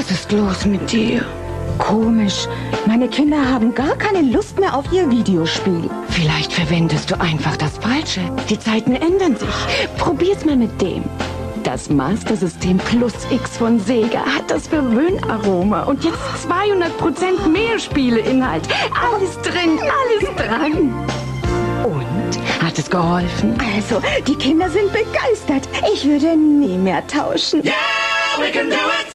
Was ist los mit dir? Komisch. Meine Kinder haben gar keine Lust mehr auf ihr Videospiel. Vielleicht verwendest du einfach das Falsche. Die Zeiten ändern sich. Probier's mal mit dem. Das Master System Plus X von Sega hat das Verwöhnaroma und jetzt 200% mehr Spieleinhalt. Alles drin, alles dran. Und? Hat es geholfen? Also, die Kinder sind begeistert. Ich würde nie mehr tauschen. Yeah, we can do it!